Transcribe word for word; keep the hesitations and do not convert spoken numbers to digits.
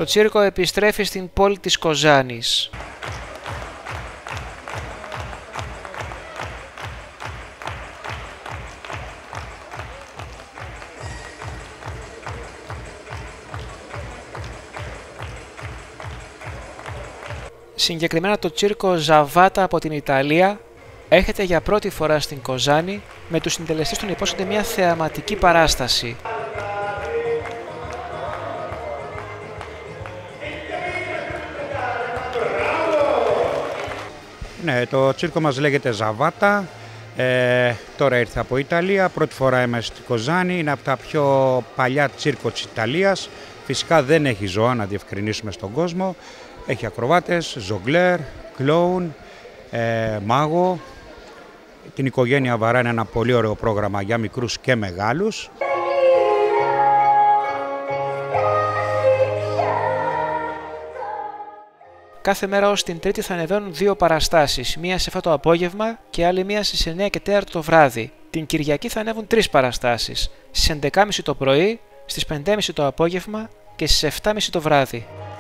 Το τσίρκο επιστρέφει στην πόλη της Κοζάνης. Συγκεκριμένα το τσίρκο Ζαβάτα από την Ιταλία έρχεται για πρώτη φορά στην Κοζάνη, με τους συντελεστές του να υπόσχονται μια θεαματική παράσταση. Ναι, το τσίρκο μας λέγεται Ζαβάτα, ε, τώρα ήρθε από Ιταλία, πρώτη φορά είμαστε στη Κοζάνη, είναι από τα πιο παλιά τσίρκο της Ιταλίας, φυσικά δεν έχει ζώα να διευκρινίσουμε στον κόσμο, έχει ακροβάτες, ζογκλέρ, κλόουν, ε, μάγο, την οικογένεια Βαρά είναι ένα πολύ ωραίο πρόγραμμα για μικρούς και μεγάλους. Κάθε μέρα ως την Τρίτη θα ανεβαίνουν δύο παραστάσεις, μία σε αυτό το απόγευμα και άλλη μία στις εννιά και τέσσερα το βράδυ. Την Κυριακή θα ανέβουν τρεις παραστάσεις, στις έντεκα και μισή το πρωί, στις πέντε και μισή το απόγευμα και στις επτά και μισή το βράδυ.